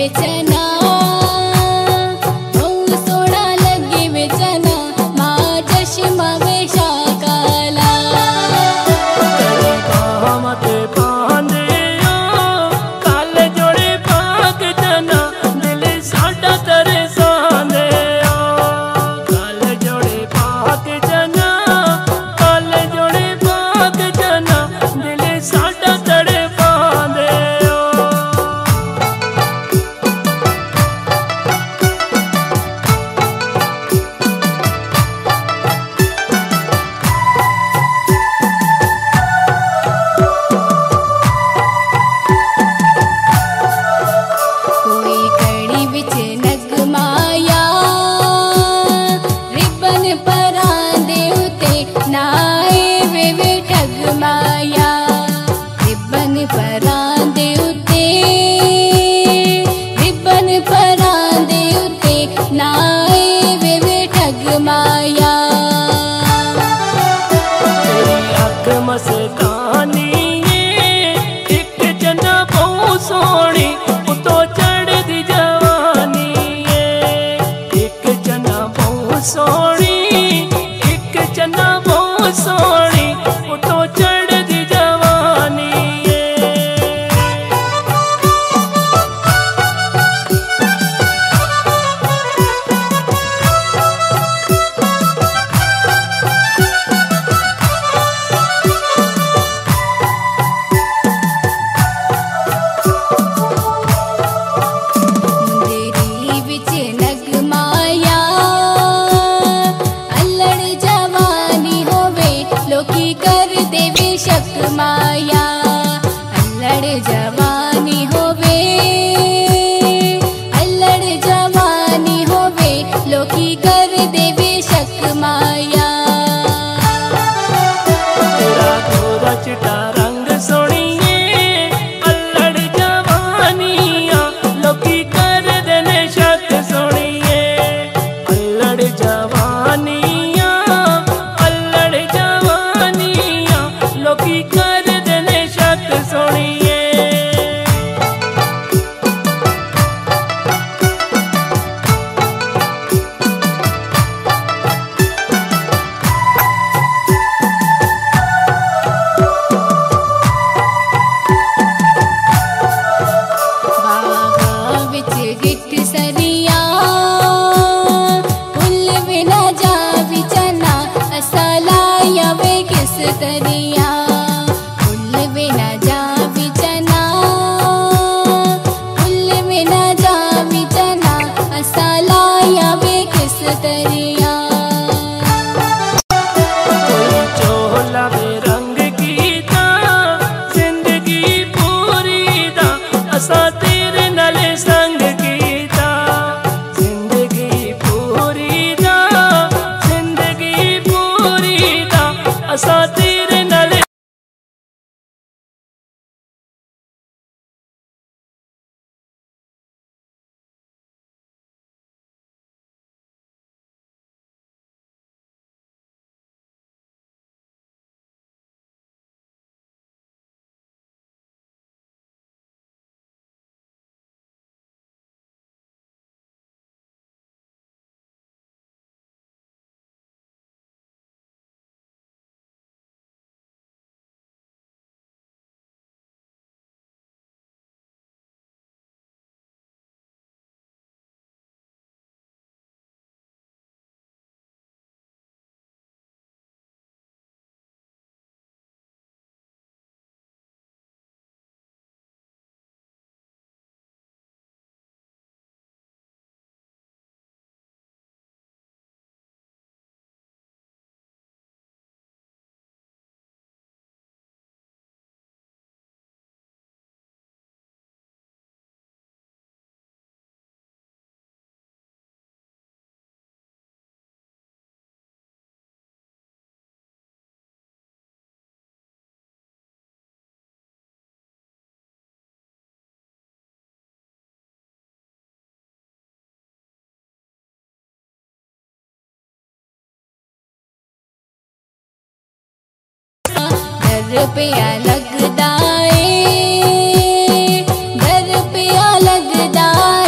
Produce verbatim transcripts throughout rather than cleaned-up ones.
बेचना बहु सोना लगे बेचना माँ चश्मा वेशा काला मते पांदे काल जोड़े पाक जना दिल साडा तेरे साने काल जोड़े पाक जना काल जोड़े पाक जना दिल साडा तेरे पांदे मस्तानी एक जना बहु सोनी उतो चढ़ दी जवानी एक जना बहु सोनी एक जना बहु सोनी उतो चढ़ दी जवानी माया अल्लड़ जवानी होवे अल्लड़ जवानी होवे लोकी कर देवे शक माया तेरा गोरा चिटा रंग सोनिए अल्लड़ जवानिया लोकी कर देने शक सोनिए अल्लड़ जवानिया अल्लड़ जवानिया लोकी कर देने शक सोनिए बागा विच गिट सरिया फुल बिना जा बिचना असलाया वे किस तरिया तरिया कोई चोला रंग गीता जिंदगी पूरी दा असा तेरे नाले संग गीता जिंदगी पूरी दा जिंदगी पूरी दा असा तेरे नाले दर पिया लगदा ए दर पिया लगदा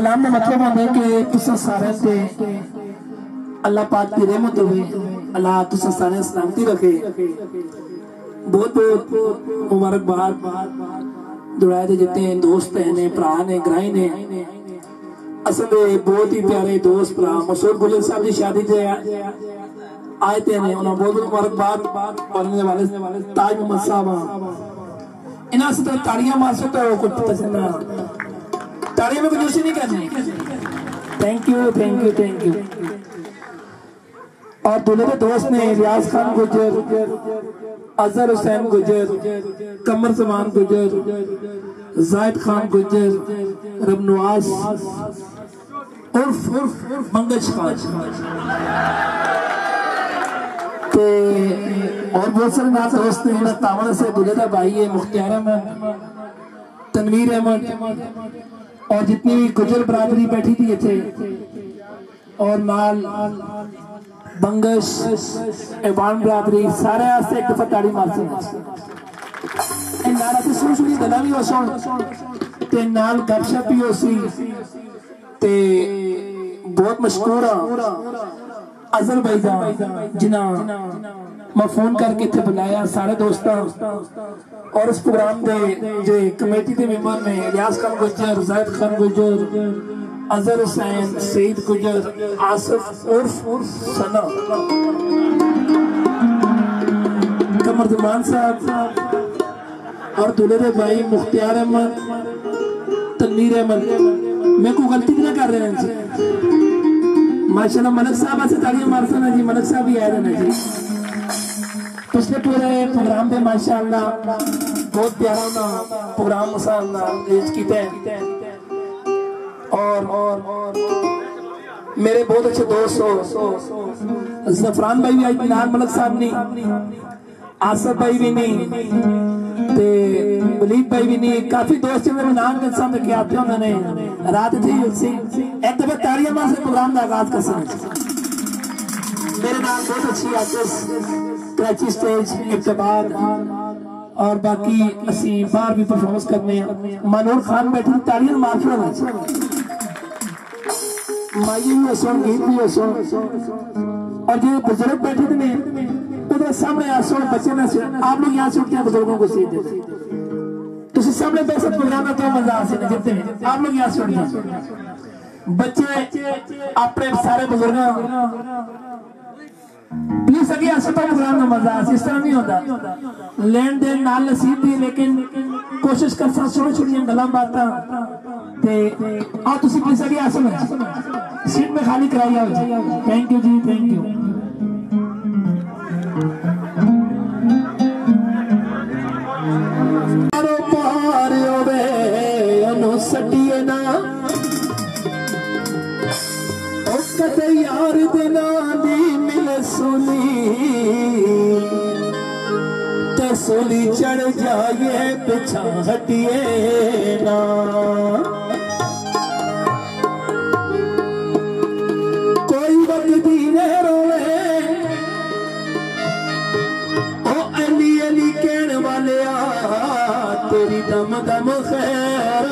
सलाम का मतलब होता है कि तुसा सारे से अल्लाह पाक की रहमत होवे, अल्लाह तुसा सारे सलामती रखे। बहुत बहुत मुबारकबाद दुआए दे जितने दोस्त ने, भरा ने, ग्राही ने, असल बहुत ही प्यारे दोस्त भरा मसूद गुलर साहब की शादी से आए थे ने, उन्हें बहुत बहुत मुबारकबाद। और इनके वाले ताज मोहम्मद साहब इन्हां से तो ताड़ियां मार सकते हो, कुछ पता चलना ताड़ियां में कुछ नहीं करनी। Thank you thank you thank you. और दूल्हे के दोस्त ने रियाज खान गुजर, अजहर हुसैन गुजर, कमर जमान गुजर, जायद खान गुजर, रबनवाज उर्फ उर्फ मंगश खान ते और बहुत सारे नाम दोस्त ने। तावन से दूल्हे का भाई है मुख्तियार अहमद, तनवीर अहमद और जितनी भी गुजर बरादरी बैठी थी थे, और नाल बंगश एवान बरादरी सारे आस्ते एक दफा ताड़ी मार से नाल अस सुन सुनी गल्लां भी हो सुन ते नाल गपशप भी हो सी ते बहुत मशहूर अजहर भाई दा जिन्ना मैं फोन करके इत्थे बुलाया सारे दोस्तां। और इस प्रोग्राम दे जो कमेटी के मेंबर ने रियाज खान गुजर, जायद खान गुजर, अजहर हुसैन, सईद गुजर, आसिफ उर्फ सना, कमर जमान साहब और दूल्हे के भाई मुख्तियार अहमद, तनवीर अहमद। मैं को गलती नहीं कर रहे हैं माशाल्लाह। मलक साहब से तालियां मारते ना जी, मलक साहब भी आए ना जी पिछले पूरे प्रोग्राम पे माशाल्लाह बहुत प्यारा ना प्रोग्राम पेश किया। और और मेरे बहुत अच्छे दोस्त हो जफरान भाई भी आई नाल, मलक साहब नहीं, आसफ भाई भी नहीं, ते वलीद भाई भी नहीं, काफी दोस्त मेरे नाम के साथ के आते हैं। उन्होंने रात थी उसी एक दफा तालियां मार से प्रोग्राम का आगाज कर सकते। मेरे नाम बहुत अच्छी आर्टिस्ट कराची स्टेज इब्तिदार और बाकी असी बाहर भी परफॉर्मेंस करने हैं। मनोर खान बैठी तालियां मार के माई भी सुन, गीत भी सुन, और जो बुजुर्ग बैठे थे उधर सामने आसो बच्चे ना सुन। आप लोग यहाँ सुनते हैं बुजुर्गों को सीख देते, तो सामने बैठ सकते प्रोग्राम में तो मजा आ सकते जितने में आप लोग यहाँ सुनते हैं। बच्चे अपने सारे बुजुर्ग प्लीज अगे अस्पताल प्रोग्राम में मजा आ, इस तरह नहीं होता लेन देन नाल नसीब दी, लेकिन कोशिश कर सा छोटी छोटी गल्लां बातां ते आ तुसी प्लीज अगे आ सकते सीट में खाली कराई आओ। Thank you ji, thank you. पारो पार होवे अनु सटिए ना ओ कते यार दिना दी मिल सुनी ते सोली चढ़ जाए पिछा हटिए ना। कोई वक्त धीरे रोवे ओ अली अली कहने वाले आ तेरी दम दम खैर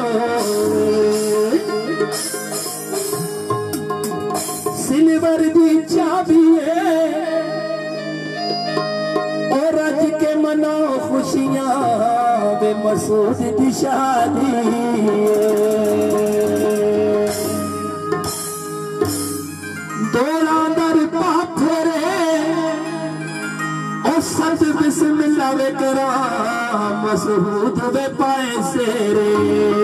सिल्वर दी चाबी है और रज के मना खुशियां बे मसूद दी शादी दोला दर पाथरे और सत बिस्मिल्लाह वे करा मसूद वे पाए सेरे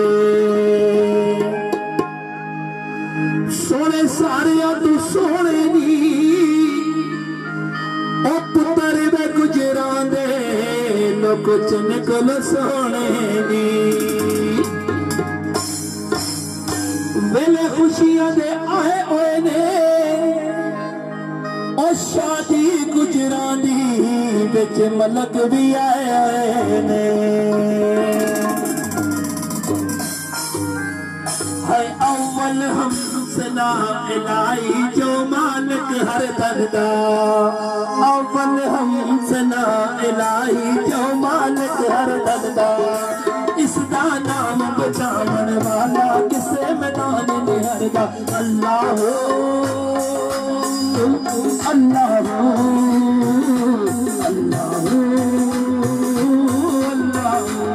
सोने सारे तू सोने नी ओ पुत्र वे गुजरा दे लोग निकल सोने नी वेले खुशियां दे आए ओए ने ओ शादी गुजरा दी बिच मलक भी आए ने है अव्वल हम सना इलाही जो मालिक हर दर्दा अव्वल हम सना इलाही जो मालिक हर दर्दा इसदा नाम बचावन वाला किसे मैदान निहरदा अल्लाह हो अल्लाह हो अल्लाह हो अल्लाह हो।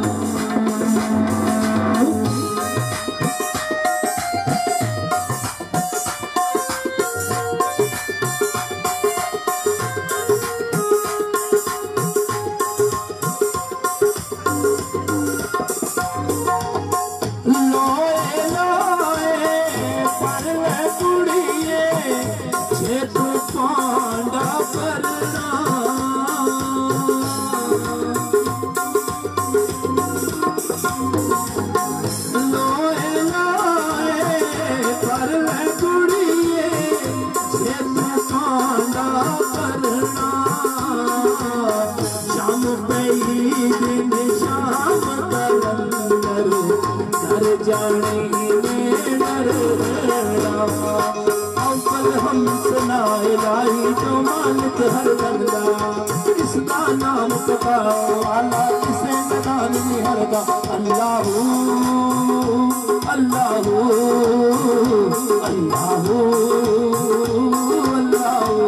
हर बंदा इसका नाम पुकारो वाला किसे मैदान निहरदा अल्लाह हो अल्लाह हो अल्लाह हो अल्लाह हो।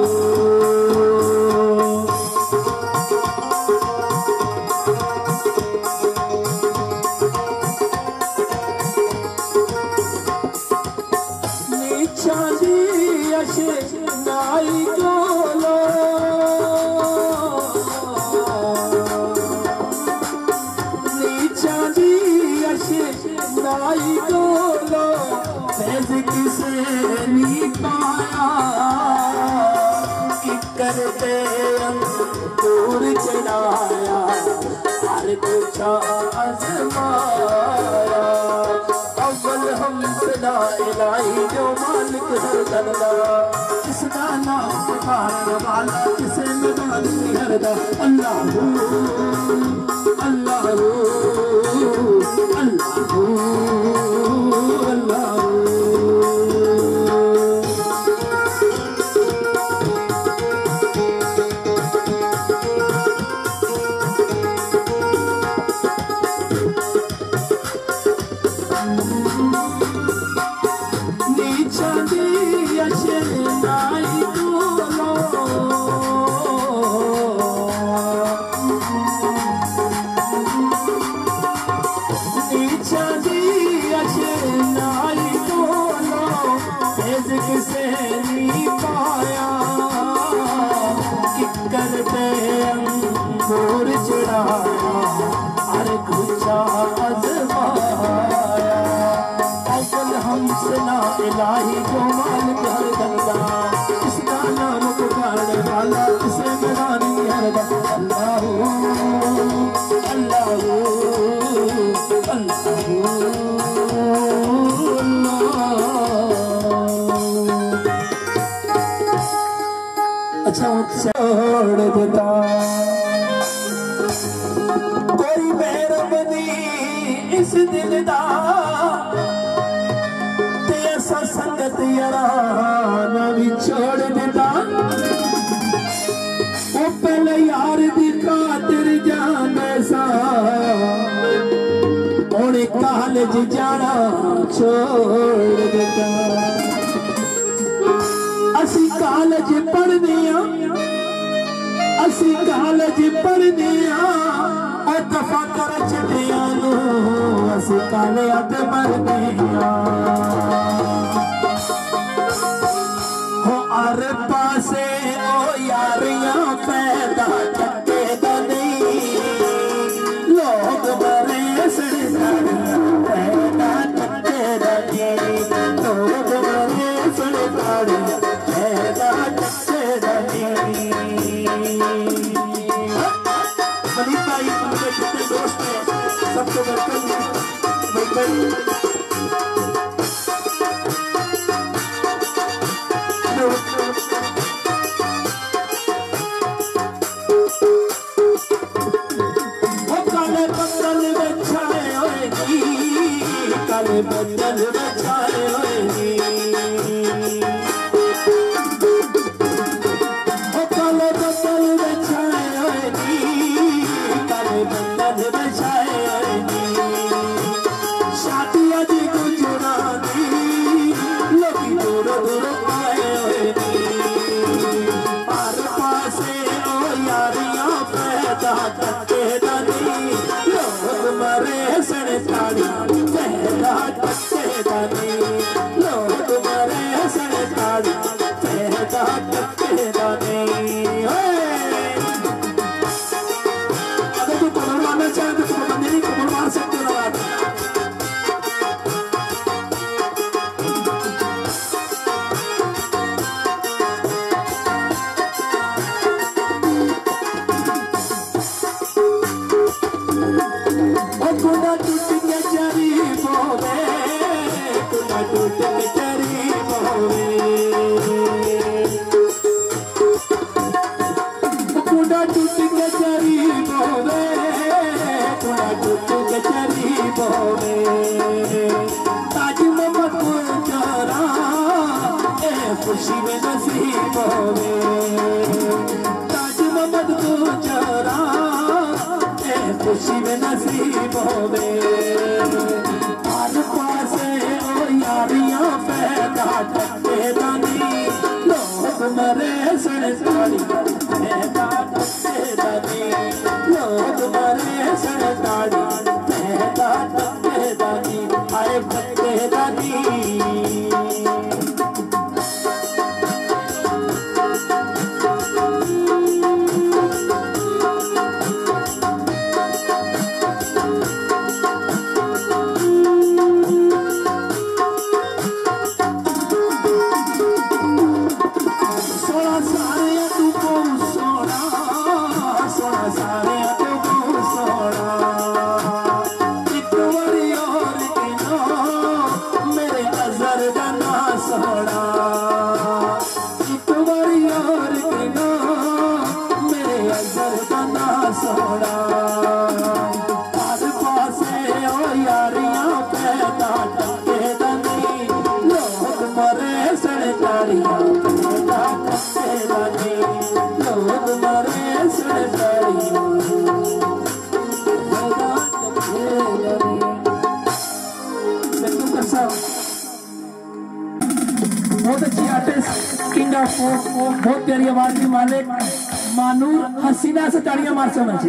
नीचा दी अशे नाई गोलो नाई गोलो फैज किसे नहीं पाया कि करते अंकुर चढ़ाया हर कुछ आजमाया अव्वल हम सदा इलाही जो मालिक हर दरदा इसका नाम पुकारने वाला किसे मैदान निहरदा अल्लाह हो अल्लाह हो अल्लाह हो अल्लाह हो। नीचा दी अशे नाई गोलो किसे नहीं पाया कि करते अंकुर चढ़ाया हर गुच्छा आजमाया अव्वल हमसे ना इलाही जो मालिक हर दरदा इसका नाम पुकारने वाला किसे मैदान निहरदा अल्लाह हो अल्लाह हो अल्लाह हो। अच्छा छोड़ देता कोई मेहरबानी इस दिल दा ते ऐसा संगत याराना भी छोड़ देता वो पहले यार दी खातिर जाने सा उन्हें कॉलेज जाना छोड़ देता असी कॉलेज पढ़ने असी कॉलेज पढ़ने और दफा कर चलिया असी कॉलेज पढ़ने हो हर पासे ओ यारियां पैदा टके दा नहीं लोग बड़े सड़साड़ियां पैदा टके दा नहीं लोग बड़े सड़साड़ियां मलिक भाई उनके जितने दोस्त हैं सबको वेलकम वो काले बदल में छाए होएगी काले बदल में छाए होएगी शादी कुंडा टूट के चरी बोवे कुंडा टूट के चरी बोवे कुंडा टूट के चरी बोवे कुंडा टूट के चरी बोवे ताज मोहम्मद को चरा ए खुशी में नसीब होवे ताज मोहम्मद को चरा ए खुशी में नसीब होवे हर पासे ओ यारियां पैदा टके दानी लोग मरे सड़ताली पैदा टके दानी लोग मरे सड़ताली पैदा टके दानी आए टके दानी बहुत अच्छी आर्टिस्ट किंग ऑफ बहुत प्यारी आवाज की मालिक मानूर हसीना से ताड़ियां मार समझे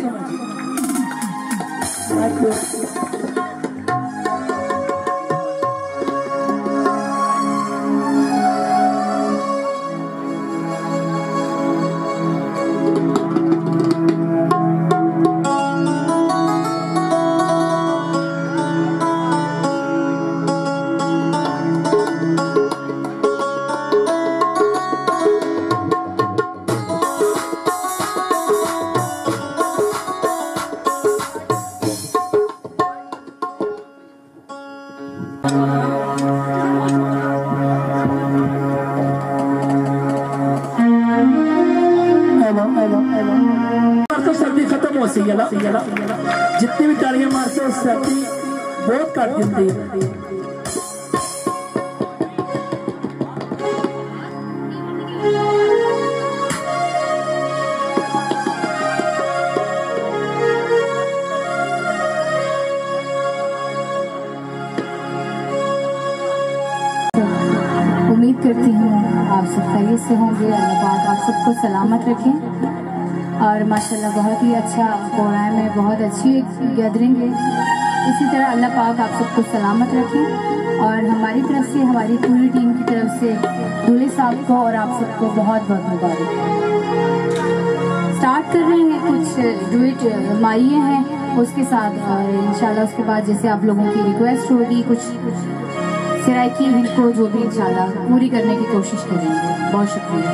जितनी भी तालियां मारते हो सर्दी बहुत कट गिनती है उम्मीद करती हूँ आप सब खैरियत से होंगे। अल्लाह पाक आप सबको सलामत रखें और माशाल्लाह बहुत ही अच्छा प्रोग्राम है, बहुत अच्छी गैदरिंग है। इसी तरह अल्लाह पाक आप सबको सलामत रखें और हमारी तरफ से हमारी पूरी टीम की तरफ से दूल्हे साहब को और आप सबको बहुत बहुत मुबारक। स्टार्ट कर रहे हैं, कुछ डुएट माइये हैं उसके साथ और इंशाल्लाह उसके बाद जैसे आप लोगों की रिक्वेस्ट होगी कुछ सराइकी इनको जो भी इंशाल्लाह पूरी करने की कोशिश करेंगे। बहुत शुक्रिया।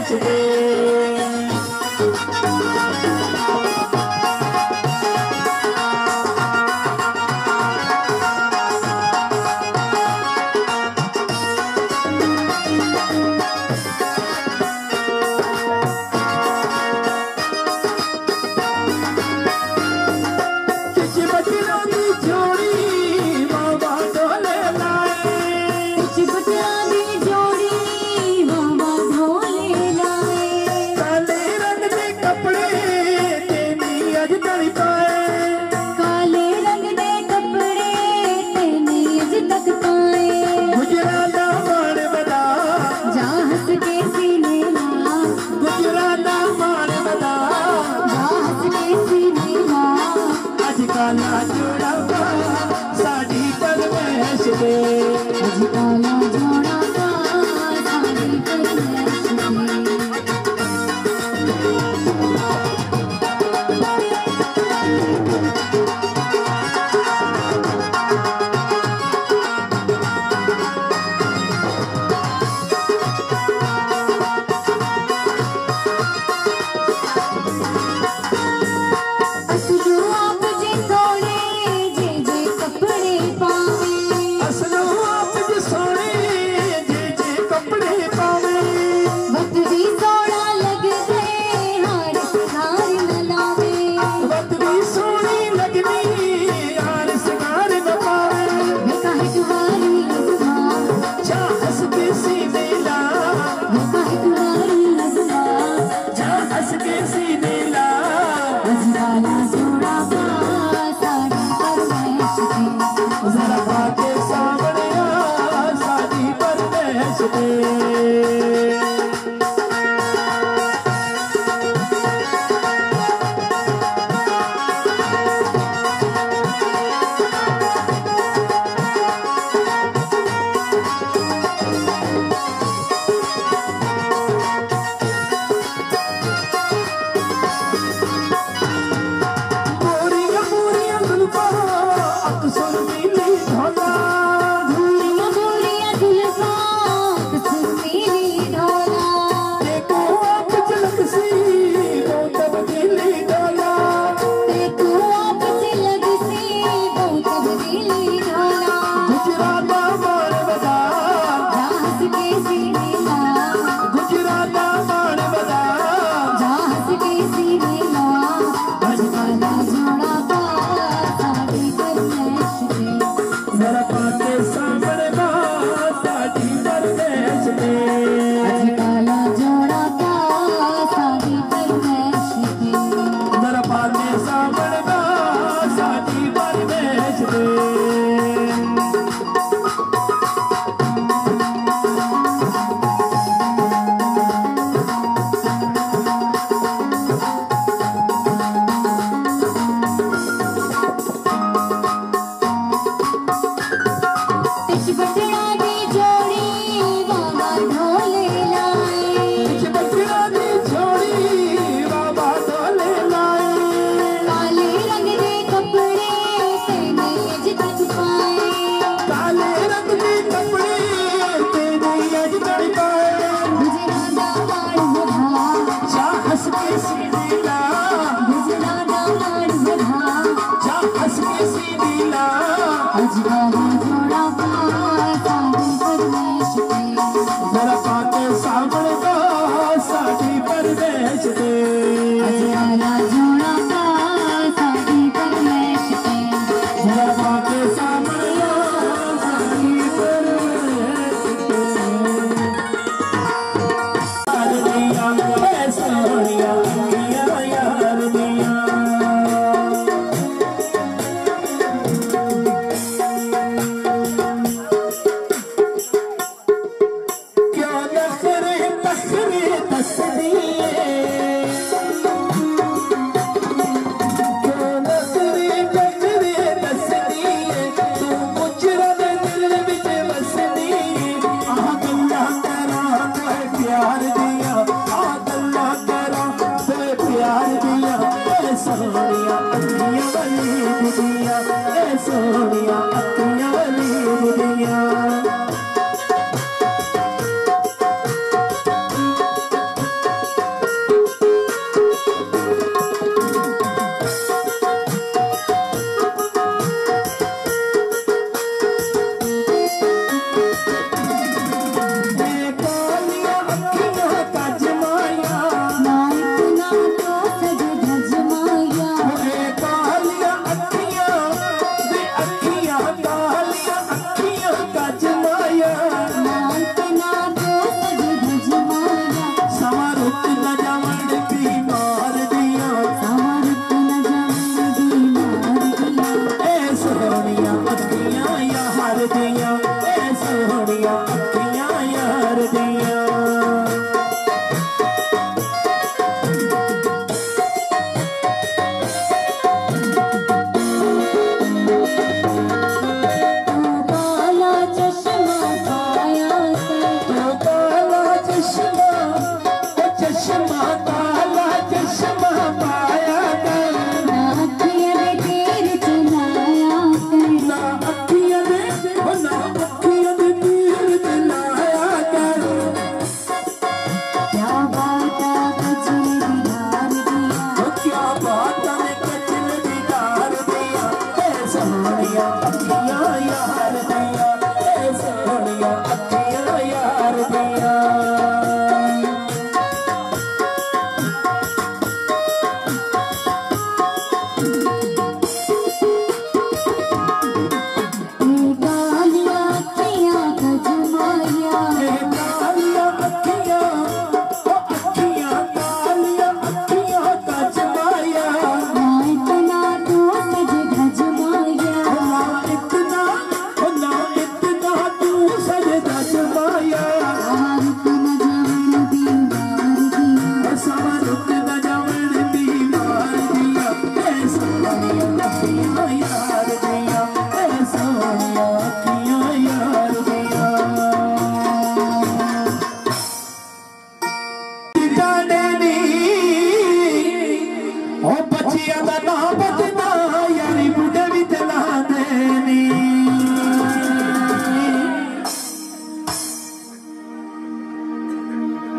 बेचदे काला जोड़ा साड़ी पर मैश दे काला जोड़ा साड़ी पर मैश दे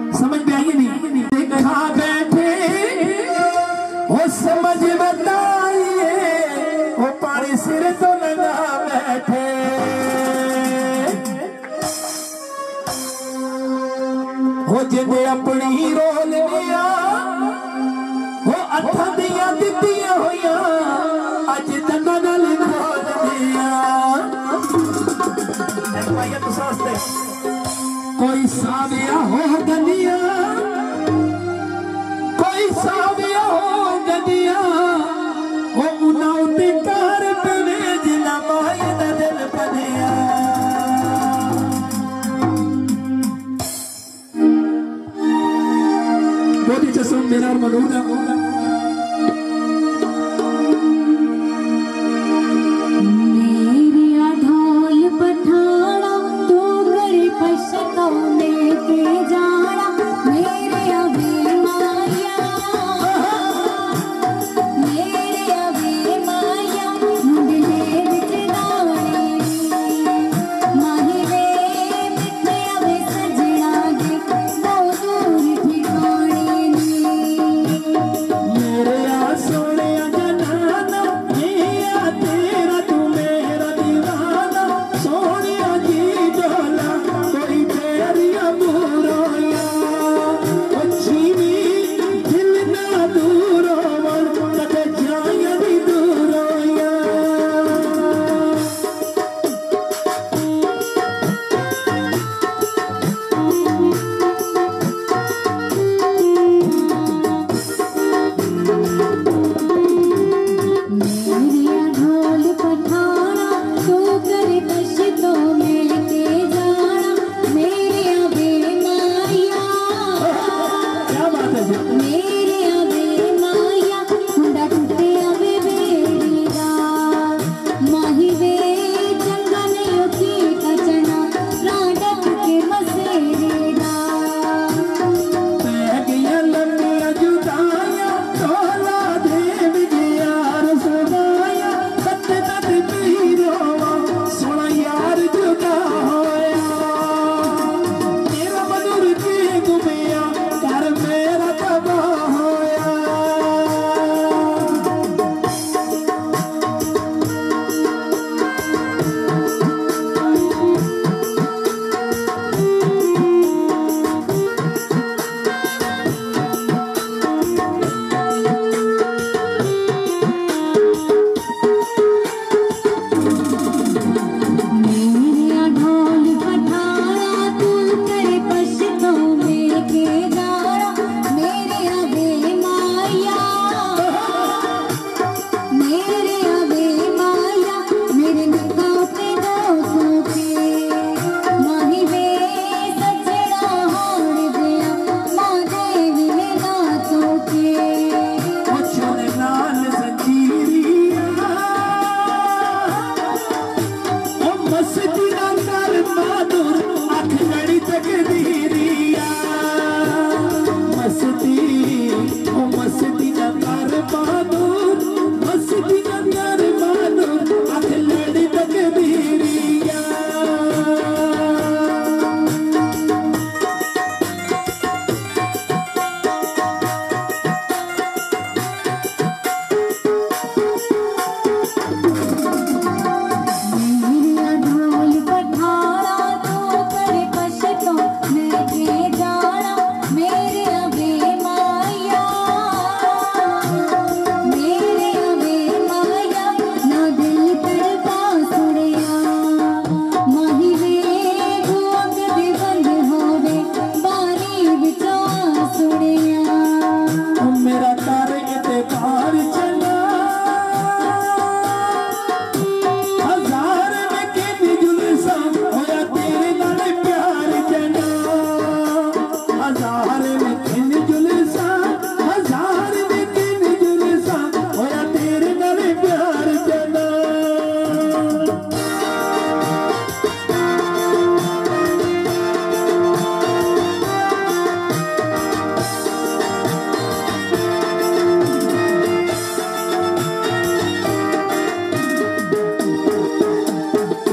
समझ में आई नहीं? देखा बैठे वो समझ बताइए, वो पानी सिर तो लगा बैठे। वो जिन्हें अपनी रोल लिया वो अथा दिया दित्तियां होइया अज तक गल खोल दिया। कोई साविया हो गलिया, कोई साविया हो गलिया, वो उना उते कार पवे जिना माई दा दिल पनिया। बोली चसम मेरा मनूदा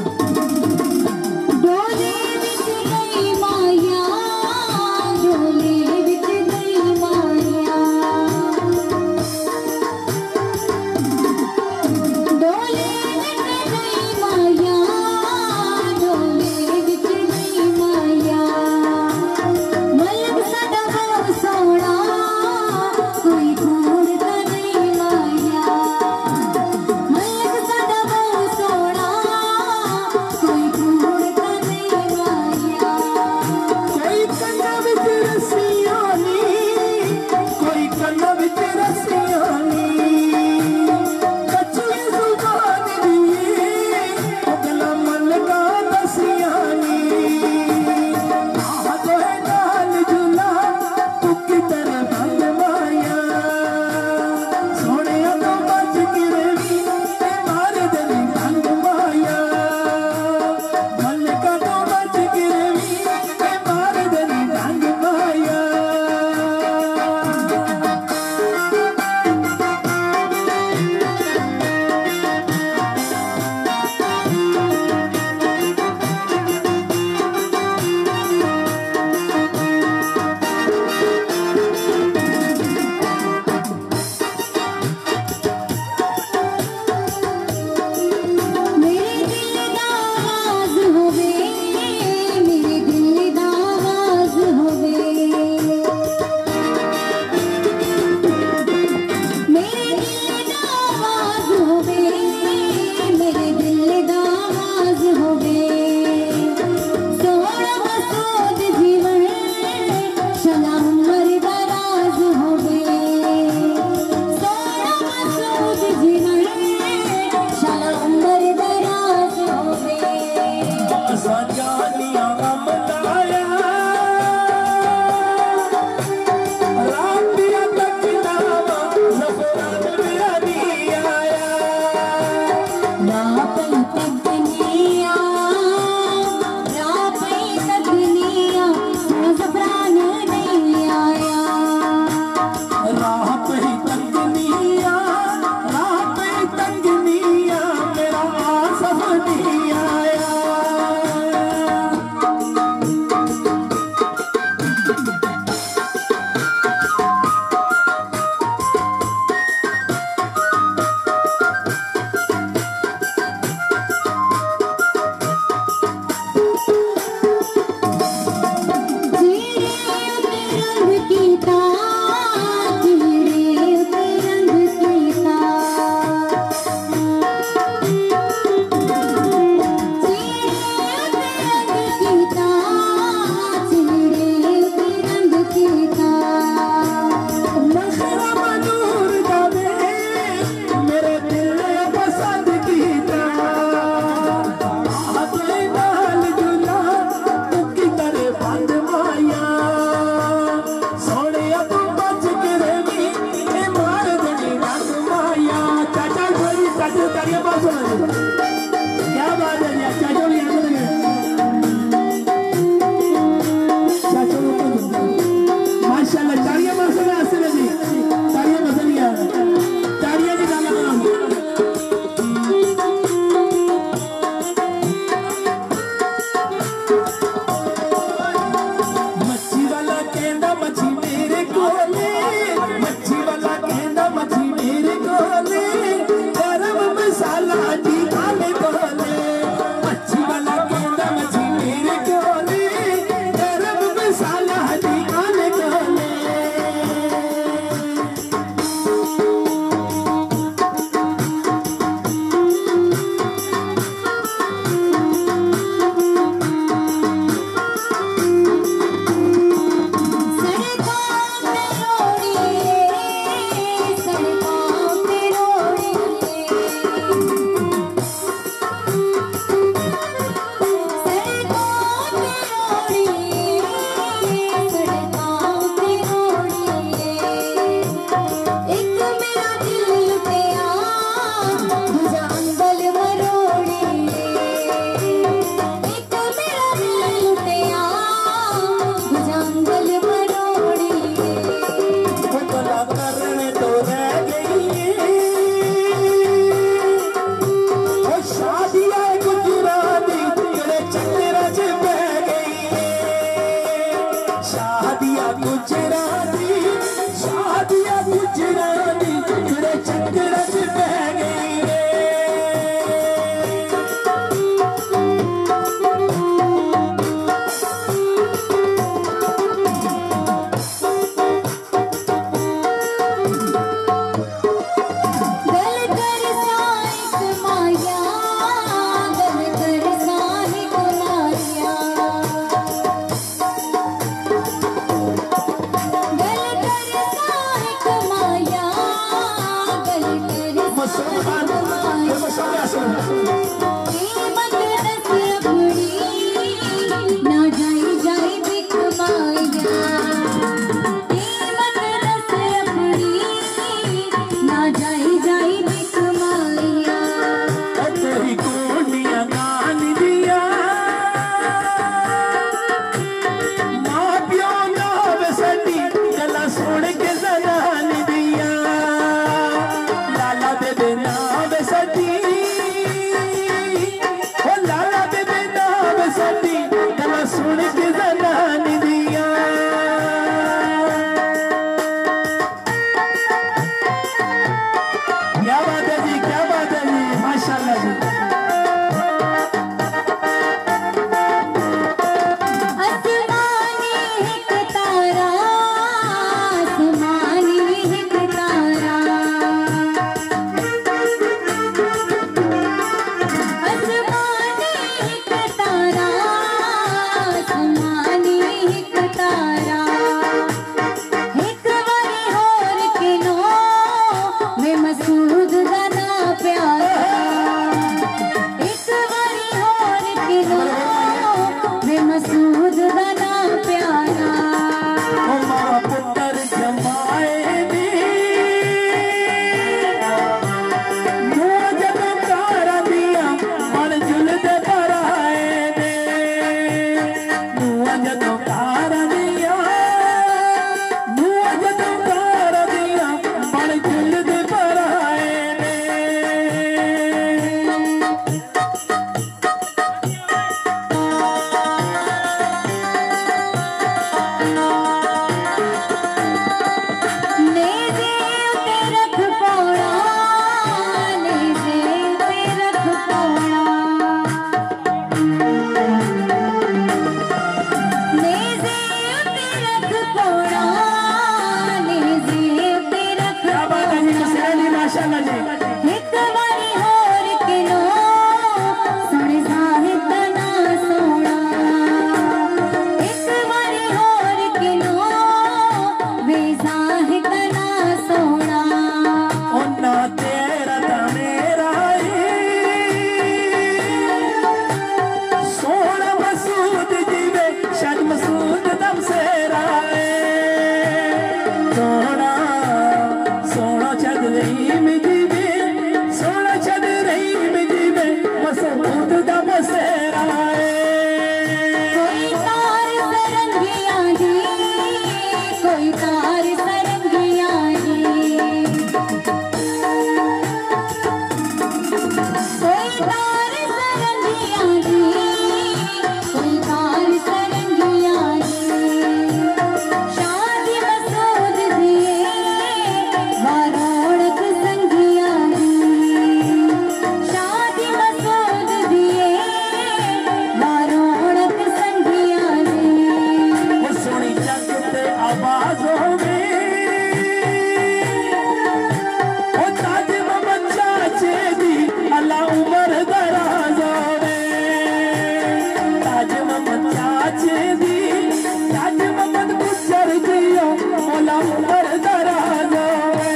डोली गल नवाजों में ओ ताज मोहम्मद चाचे दी अल्लाह उमर दराजों में ताज मोहम्मद चाचे दी ताज मोहम्मद गुजर दियो मौला उमर दराजों में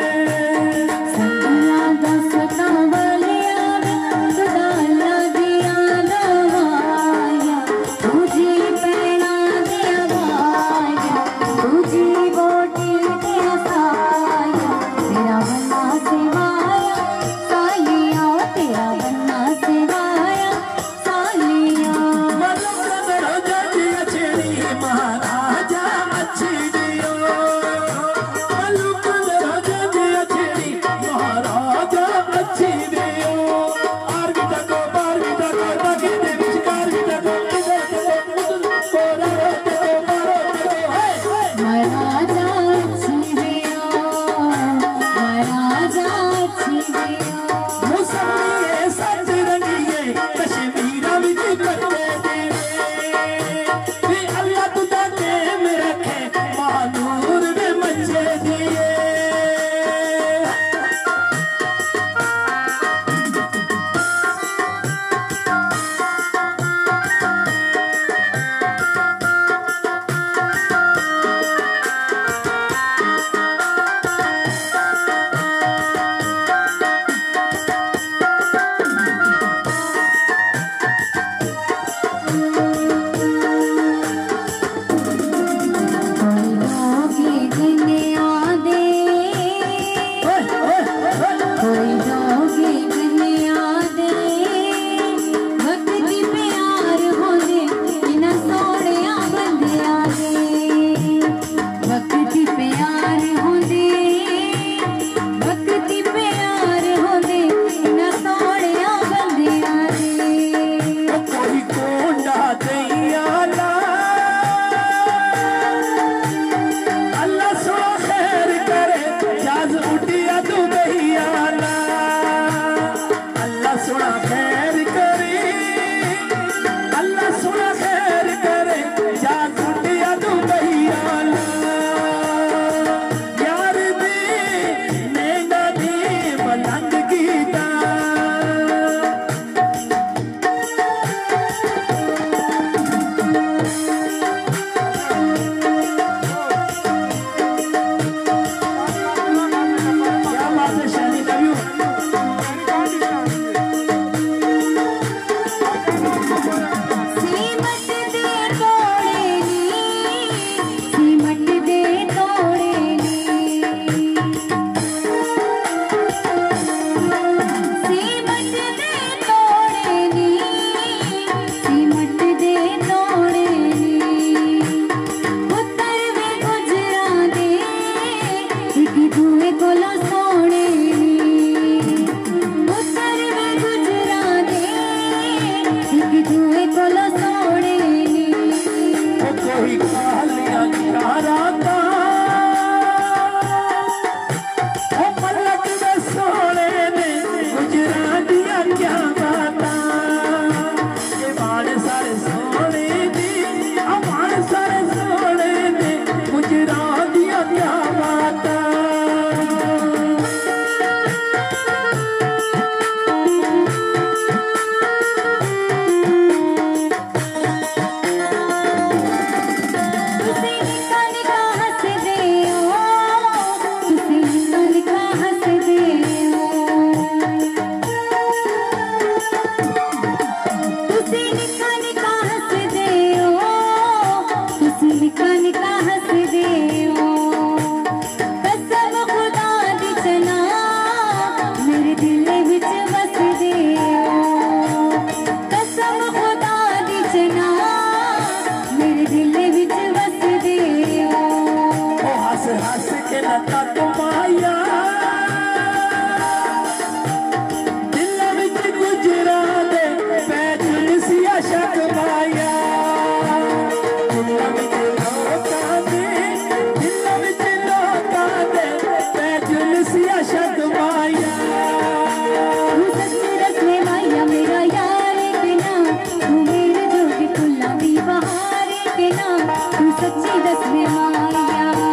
संगिया दसता वालिया खुदा अल्लाह दिया दवाया तुझी पैना दिया भाया तुझी बोटी दिया साया तेरा बन्ना सिवाया सालिया तेरा बन्ना सिवाया सालिया महाराजा अच्छी दियो मलुक राजा जी अच्छी महाराजा अच्छी दियो आर भी तको बार भी तको ताकि दे विचकार भी तको इधर तको कोरा तको मारो तको हे महाराजा अच्छी दियो महाराजा अच्छी दियो मुसल्ली सच रंगिए कश्मीरा विच करते तेरे अल्लाह तुदा के में रखे महानूर में मचे दिए लोगे दुनिया दे कोई लोगे दुनिया दे वक्त दी प्यार होंदे इना सोहणिया बंदिया दे वक्त दी प्यार होंदे वक्त दी प्यार होंदे इना सोहणिया बंदिया दे कोई कोंडा दैया ला अल्लाह सुना खैर करे जाज उठिया तू दैया ला अल्लाह सुना खैर करे अल्लाह सुना खैर करे जाज उठिया तू दैया ला यार दी नेगा दी मलंग गीता क्या बात है शानी लव यू सीमट दे तोड़े नी सीमट दे तोड़े नी सीमट दे तोड़े नी सीमट दे तोड़े नी पुत्तर वे गुजरा दे इक दूए कोलों सोने नी पुत्तर वे गुजरा दे इक दूए कोलों सोने नी ओ कोई कालिया चाराता ओ मलक दे सोने ने गुजरा दिया क्या बाता ये बाण सारे सोने दी आ बाण सारे सोने ने गुजरा दिया क्या बाता तुसी निका निका हंस दे ओ तुसी निका निका हंस दे ओ तुसी निका निका हंस दे ओ तुसी निका निका हंस दे ओ कसम खुदा दी चना मेरे दिल विच बस दे ओ कसम खुदा दी चना मेरे दिल विच बस दे ओ ओ हंस हंस के लता तुमाया दिल विच गुजरा दे पैदल सिया शक पाया दिल विच लोकां दे दिल विच लोकां दे पैदल सिया शक पाया तू सच्ची रस्मे माया मेरा यार बिना तू मेरे जोगी फुल्लां दी बहार बिना तू सच्ची रस्मे माया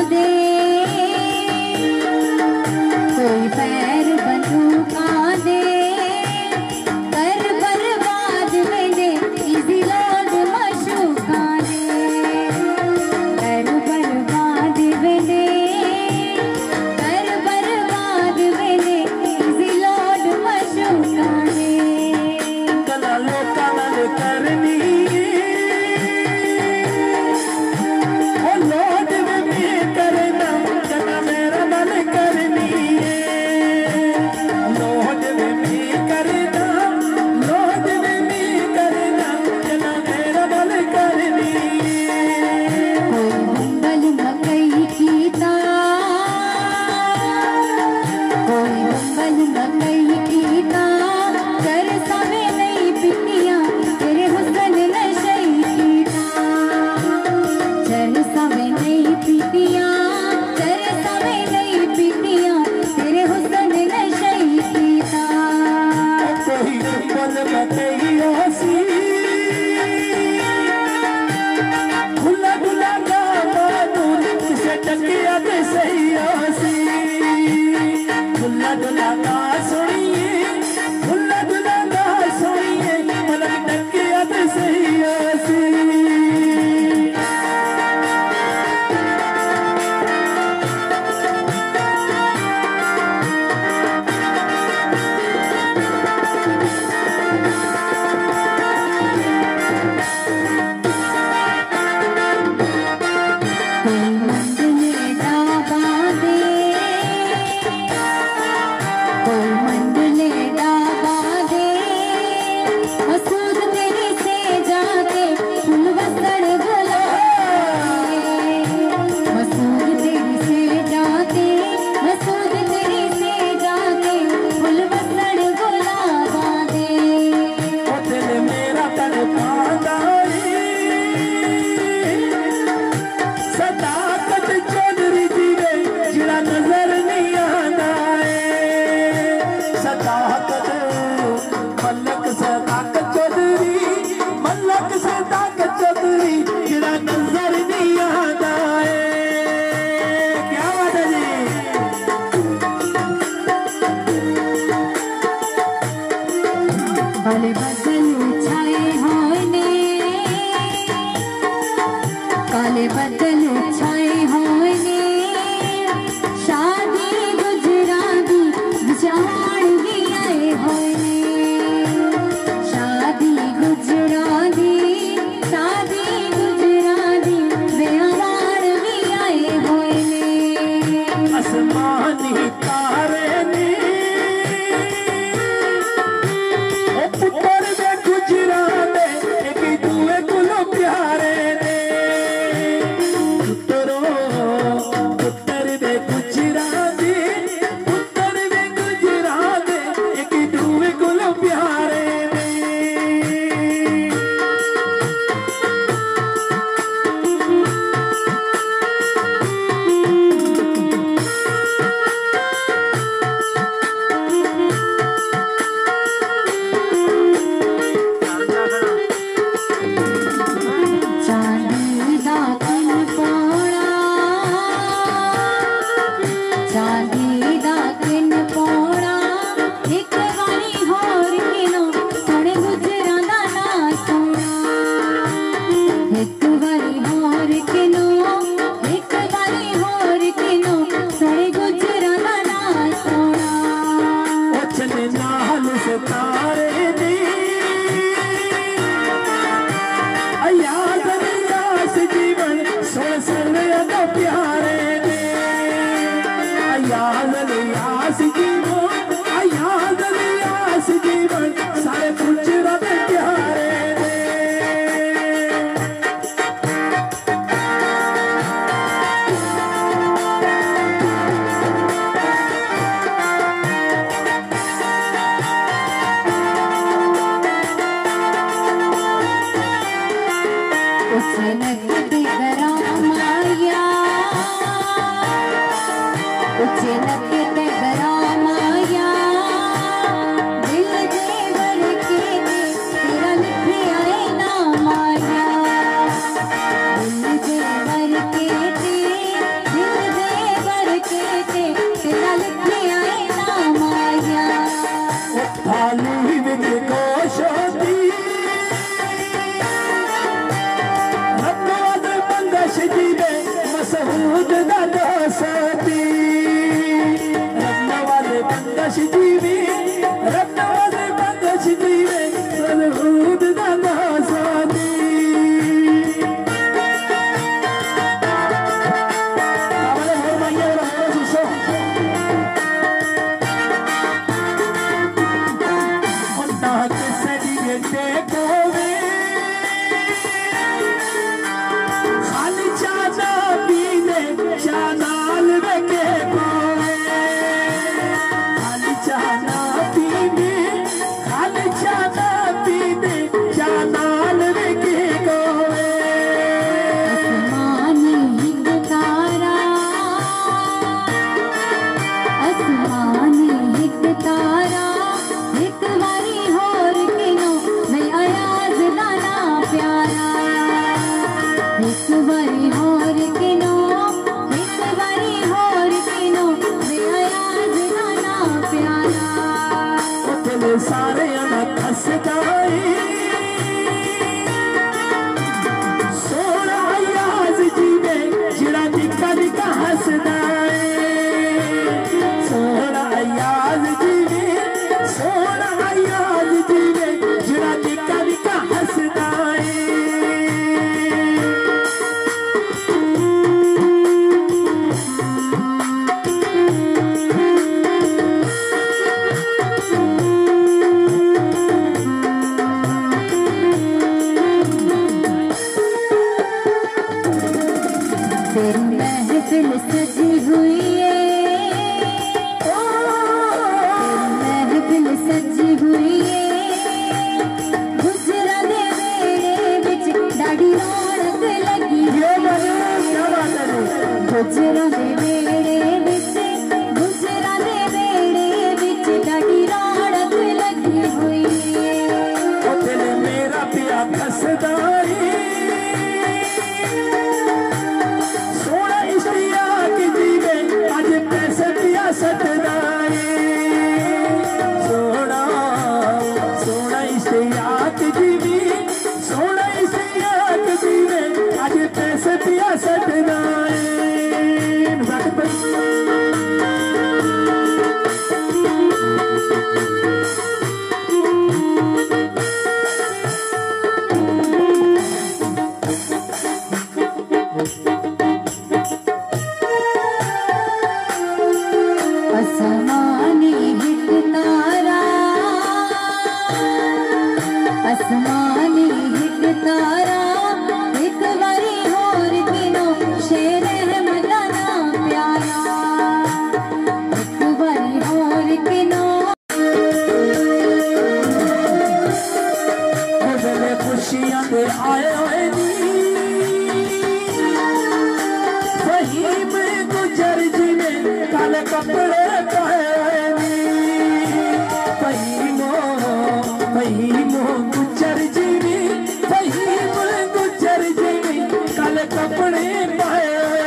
दे कोई पैर बंदूका दे कर बर्बाद मैंने इजी लोड मशूका दे कर बर्बाद मैंने कर बर्बाद मैंने इजी लोड मशूका दे कला लोका नाल करनी ओ लोड में मैं करना कला मेरा नाल करनी लोड में मैं करना लोड में मैं करना कला मेरा नाल करनी कोई बंबल मकई कीता कोई बंबल मकई कीता कर सवे नहीं पिटिया तेरे हुस्न नशई कीता चल सवे नहीं पिटिया चल सवे नहीं पिटिया तेरे हुस्न नशई कीता कोई बल मकई होसी खुला खुला ना मानूर किसे टकिया ते सही होसी खुला खुला ना सुनिए खुला खुला ना सुनिए मन टकिया ते सही होसी कोई मंडले डाबा दे कोई मंडले डाबा दे मसूद तेरी से जाके फुल वसड़ गुलाबे मसूद तेरी से जाके मसूद तेरी से जाके फुल वसड़ गुलाबा दे ओ दिल मेरा तड़पांदा सदाकत चौधरी जीवे जिड़ा नजर नहीं आना है सदाकत मलक सदाकत चौधरी मलक सदाकत चौधरी जिड़ा नजर नहीं आना है क्या बात है जी भले बदल छाए होने काले बदल छाए होने शादी गुजराती जहान भी आए होने शादी गुजराती शादी गुजराती बेहार भी आए होने आसमानी तारे ने ओ पुत्र दे गुजरा दे एक दूए कुलो प्यारे ने पुत्र दा दोस्ती रब वाले बंदश जीवे रब वाले बंदश जीवे मलहूद दा दोस्ती सारे अनक हसदाए सोना याज जीवे जिड़ा निका निका हसदाए सोना याज जीवे सोना याज जीवे जिड़ा निका निका हसदाए महफिल सजी हुई है महफिल सजी हुई है गुजरा दे वेड़े बिच डाड़ी रौनक लगी गुजरा दे वेड़े बिच गुजरा दे वेड़े बिच डाड़ी रौनक लगी हुई है दिल मेरा पिया खसदाई सटदाए सोना सोना इसे याद जीवी सोना इसे याद जीवे आज पैसे पिया सटदाए आसमानी हिट तारा आसमानी हिट तारा एक बारी होर किनो शेर अहमदाना प्यारा एक बारी होर किनो बदले खुशियां दे आए होए फहीम गुजर जी ने काले कपड़े फहीमो फहीमो गुजर जीवी फहीम गुजर जीवी काले कपड़े पाए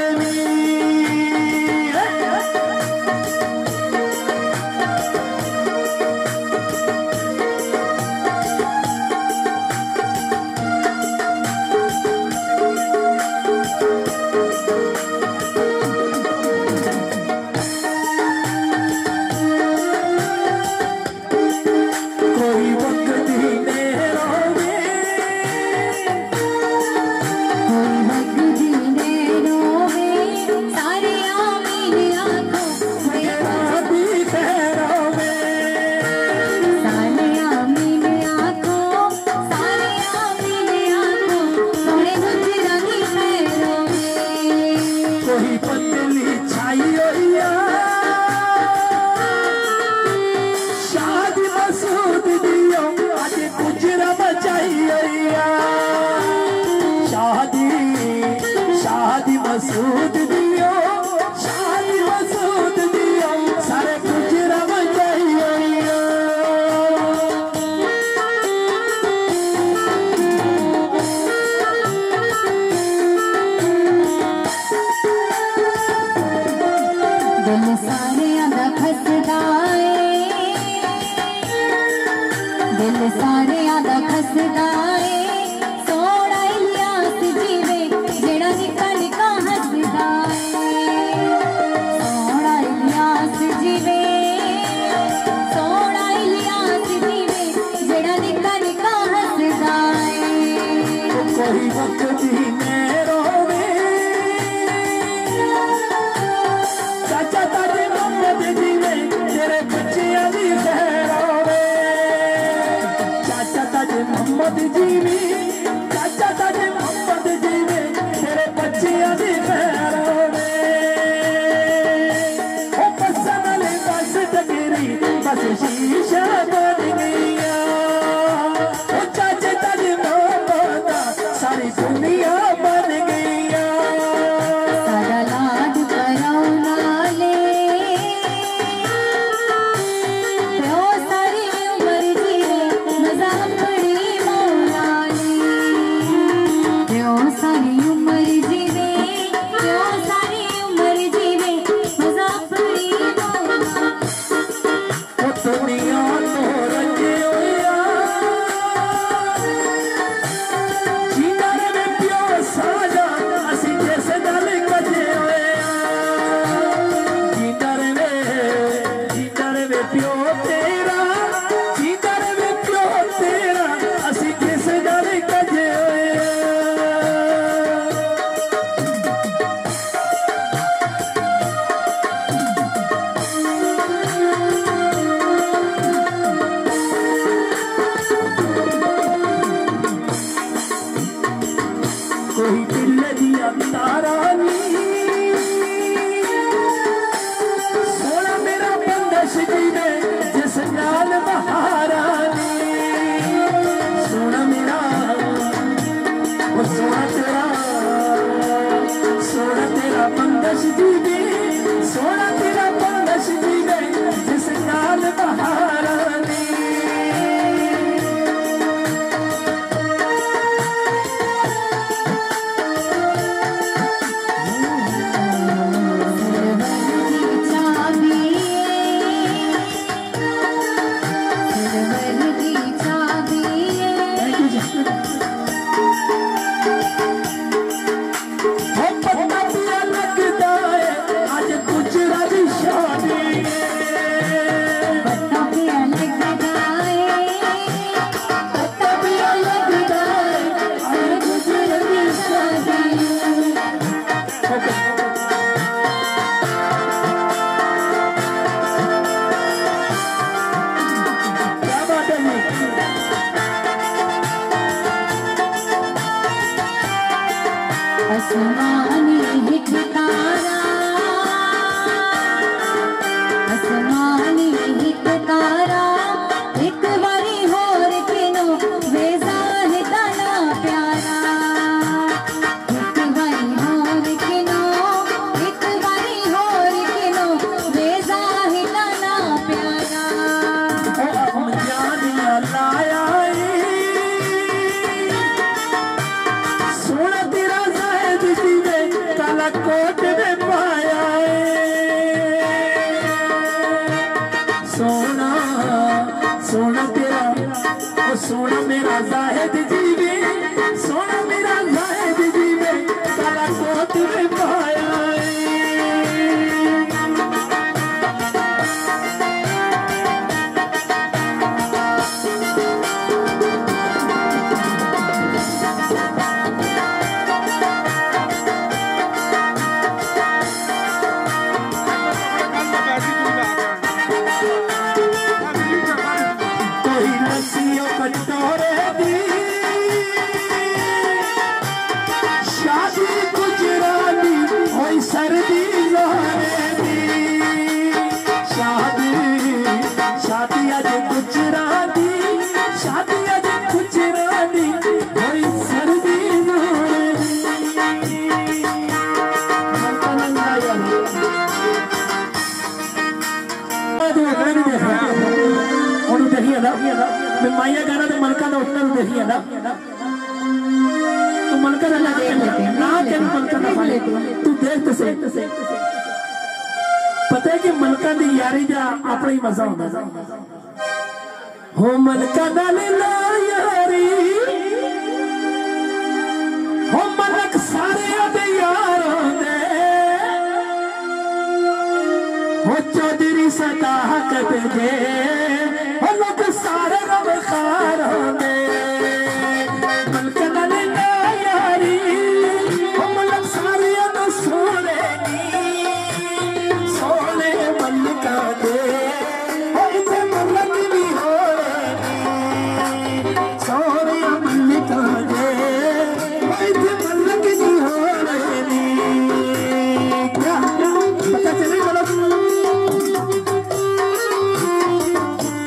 मसूद दियो शादी मसूद दियो सारे गुजरा बजाइयो दिल सारे आदा खसदाए दिल सारे आदा खसदाए सोना इलियास जीवे जेड़ा निका निका हसदा आसमानी हिक तारा आसमानी हिक तारा एक बारी होर किनो वेजा है ताना प्यारा एक बारी होर किनो एक बारी होर किनो वेजा है ताना प्यारा जानिया लाया सोना तेरा जायद जीवे काला कोट में पाया सोना सोना तेरा ओ सोना मेरा जायद जीवे सोना मेरा जायद जीवे काला कोट में पाया माइया गाना तो मलका का उतना भी देखिए ना तू मलका ना ना के मलका ना पाले तू देख तो सही पता है कि मलका दी यारी दा अपना ही मजा होता हो मलका नाल ला यारी हो मलक सारे आदे यार होंदे हो चौधरी सदाकत जे हो लोग सारे रब खार होंगे मलका नाल ला यारी हो मलक सारे आदे सोने सोने मलका दे हो इथे मलक भी हो सोने मलका दे हो इथे मलक भी हो क्या पता चले मतलब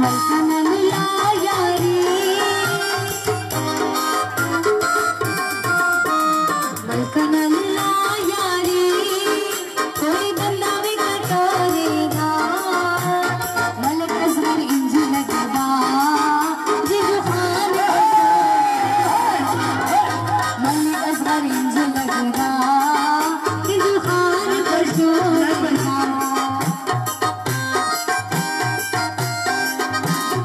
Thank you.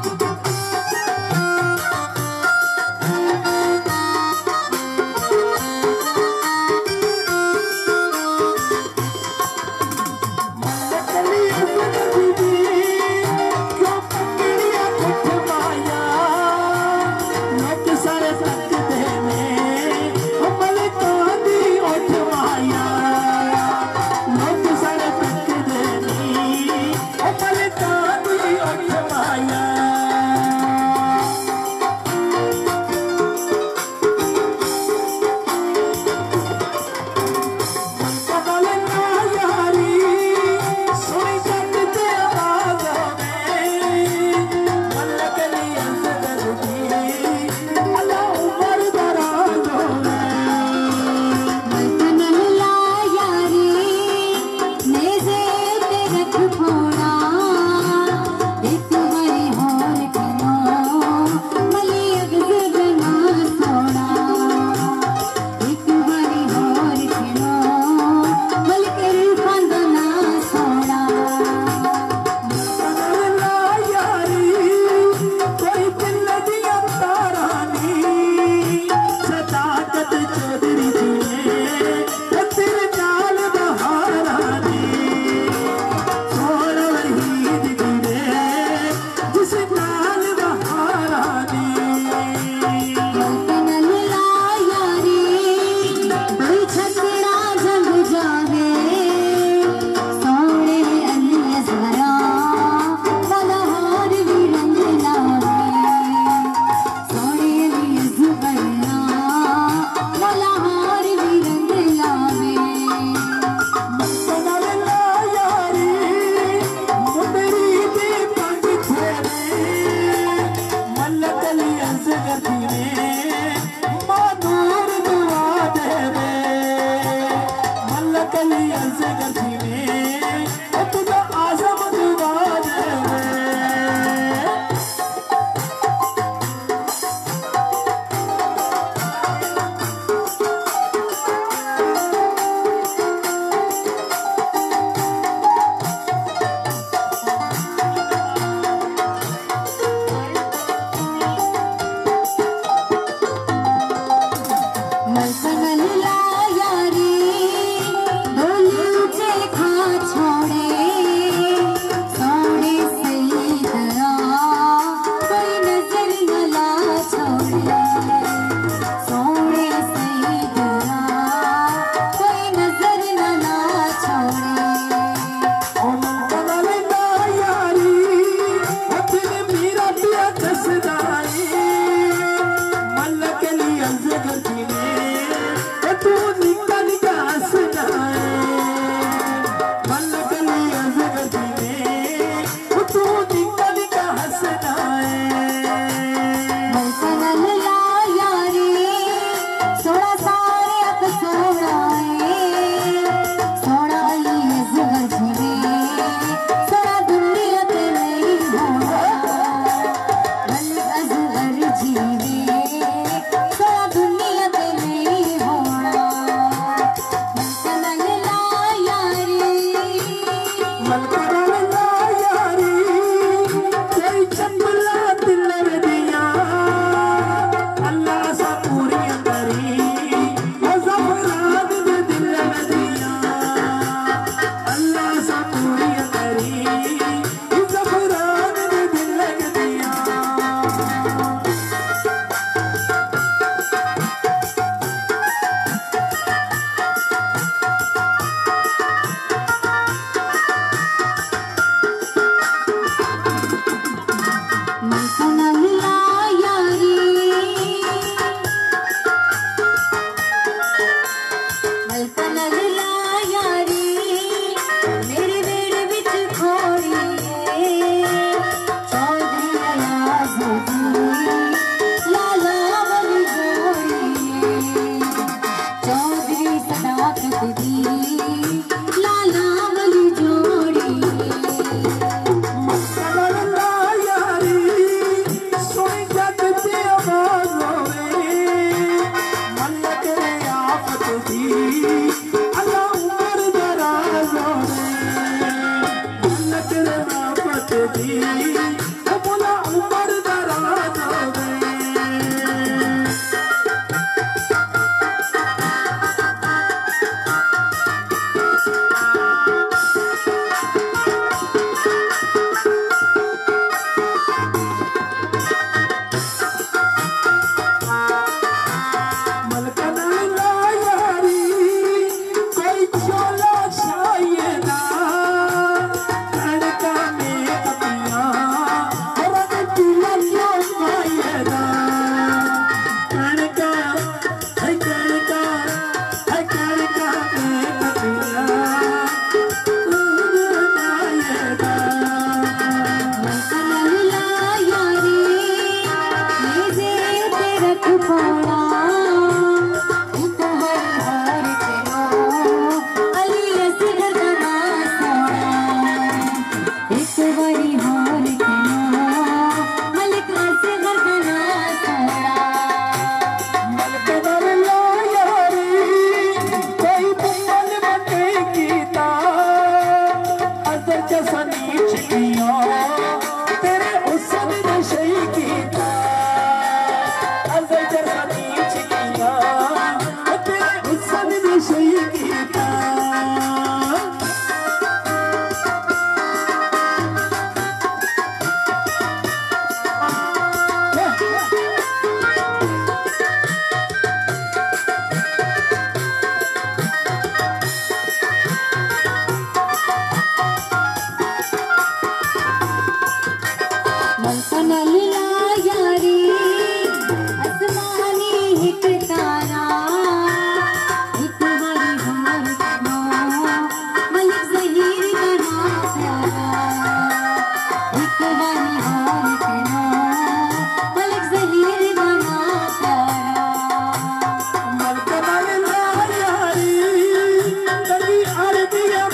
बोला उमर दराज हो गई।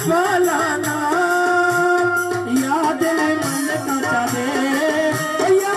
याद मन का चले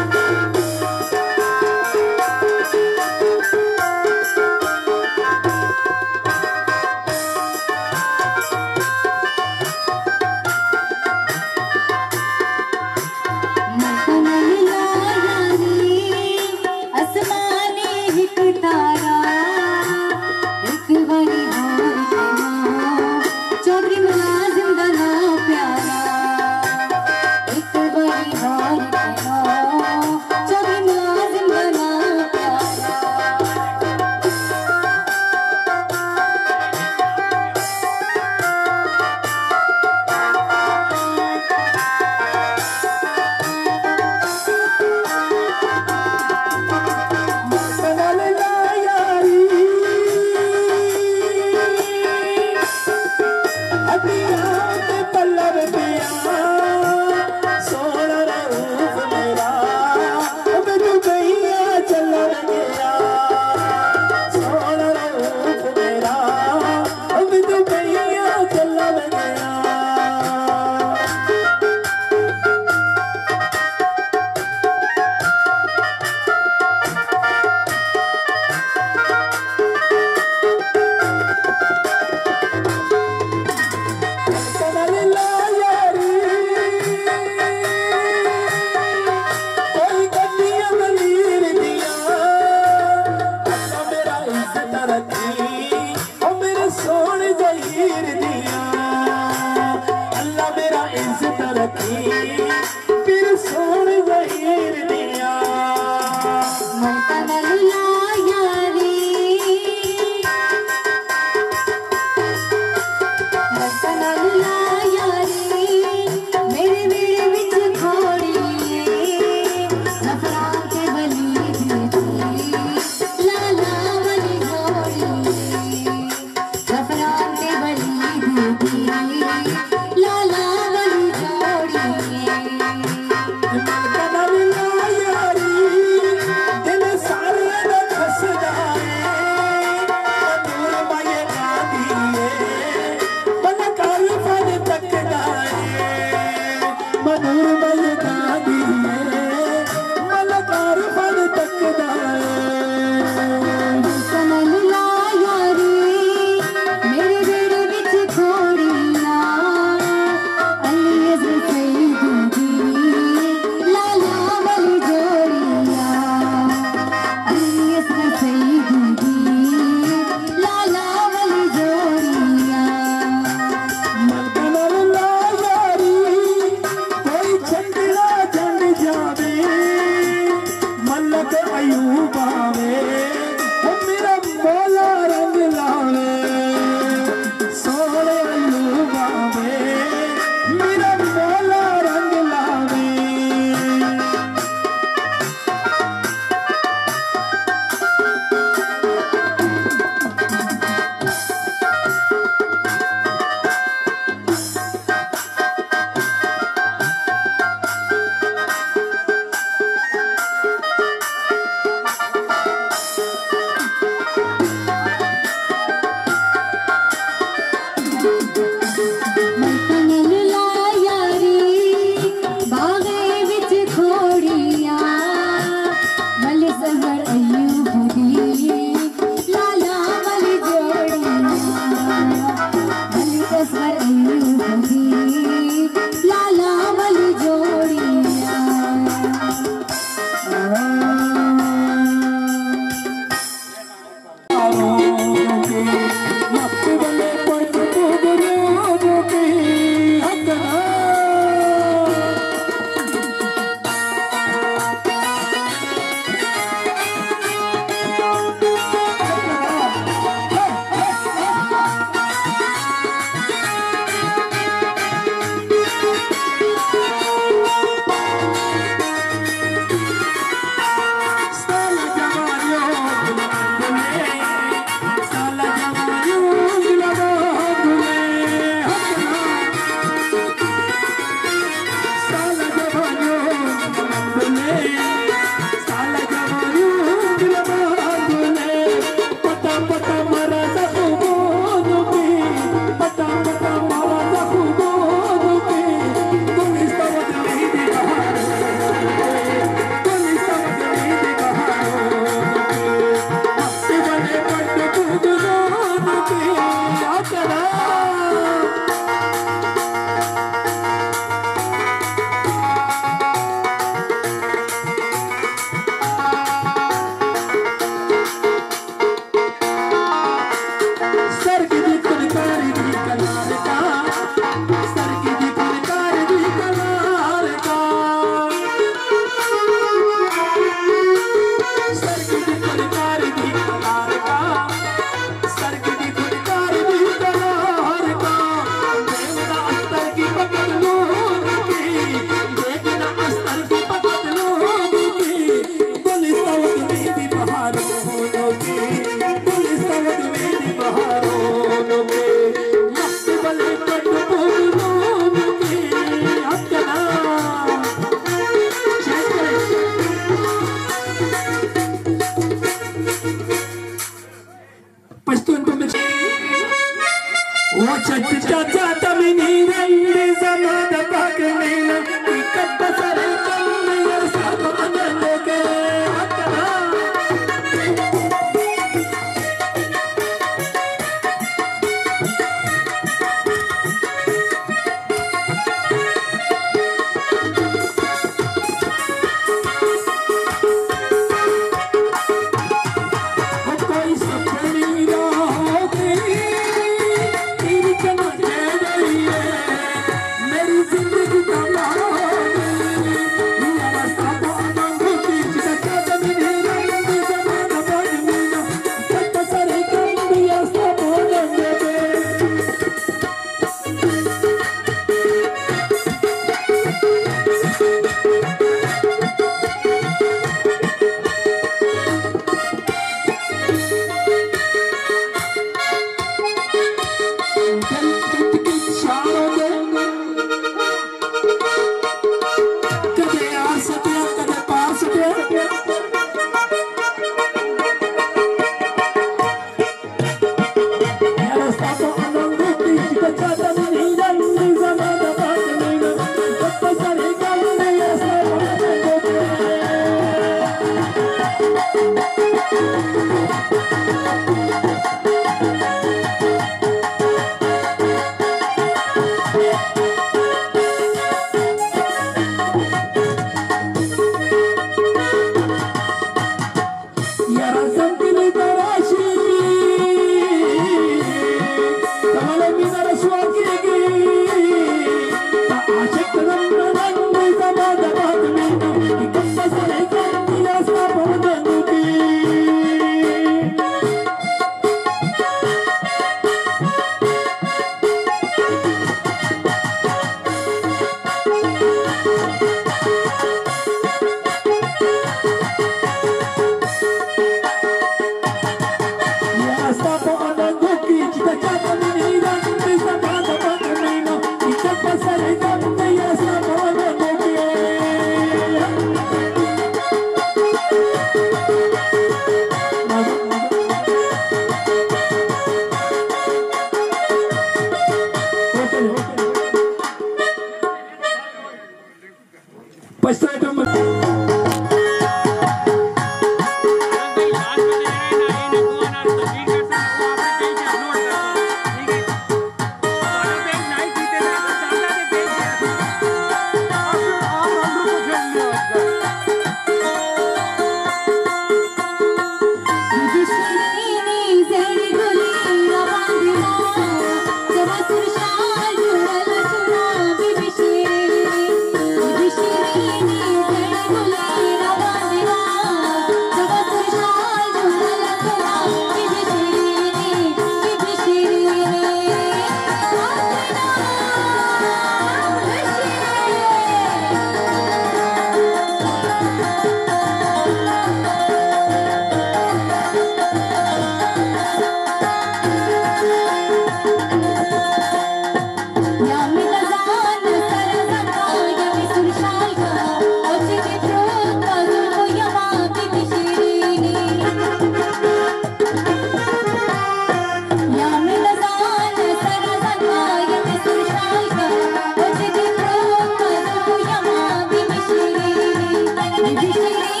Baby,